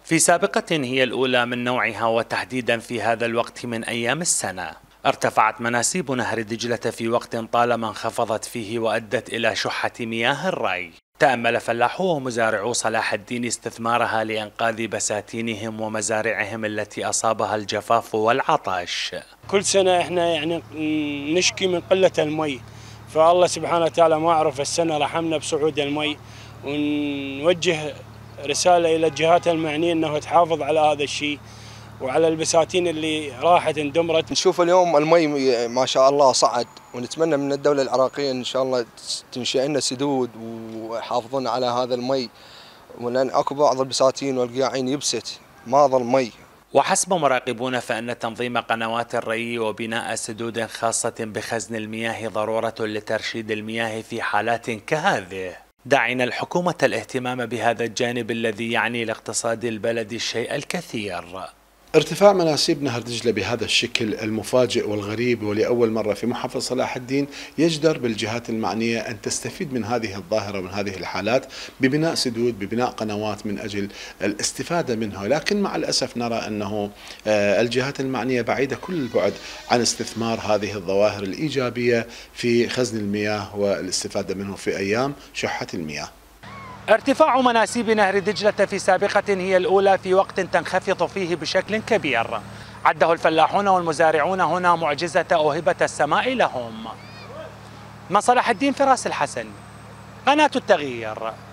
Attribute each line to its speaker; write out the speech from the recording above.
Speaker 1: في سابقة هي الأولى من نوعها وتحديدا في هذا الوقت من أيام السنة، ارتفعت مناسيب نهر دجلة في وقت طالما انخفضت فيه وأدت إلى شحة مياه الري. تأمل فلاحو ومزارعو صلاح الدين استثمارها لإنقاذ بساتينهم ومزارعهم التي أصابها الجفاف والعطش.
Speaker 2: كل سنة احنا نشكي من قلة المي، فالله سبحانه وتعالى ما أعرف السنة رحمنا بصعود المي، ونوجه رسالة إلى الجهات المعنية أنه تحافظ على هذا الشيء وعلى البساتين اللي راحت اندمرت.
Speaker 3: نشوف اليوم المي ما شاء الله صعد، ونتمنى من الدولة العراقية إن شاء الله تنشئ لنا سدود ويحافظون على هذا المي، ولأن أكو بعض البساتين والقياعين يبست ما ظل مي.
Speaker 1: وحسب مراقبون فإن تنظيم قنوات الري وبناء سدود خاصة بخزن المياه ضرورة لترشيد المياه في حالات كهذه، داعين الحكومة الاهتمام بهذا الجانب الذي يعني لاقتصاد البلد الشيء الكثير.
Speaker 4: ارتفاع مناسيب نهر دجلة بهذا الشكل المفاجئ والغريب ولأول مرة في محافظة صلاح الدين يجدر بالجهات المعنية أن تستفيد من هذه الظاهرة ومن هذه الحالات ببناء سدود، ببناء قنوات من أجل الاستفادة منها، لكن مع الأسف نرى أنه الجهات المعنية بعيدة كل البعد عن استثمار هذه الظواهر الإيجابية في خزن المياه والاستفادة منه في أيام شحة المياه.
Speaker 1: ارتفاع مناسيب نهر دجلة في سابقة هي الأولى في وقت تنخفض فيه بشكل كبير، عده الفلاحون والمزارعون هنا معجزة أوهبة السماء لهم. من صلاح الدين فراس الحسن، قناة التغيير.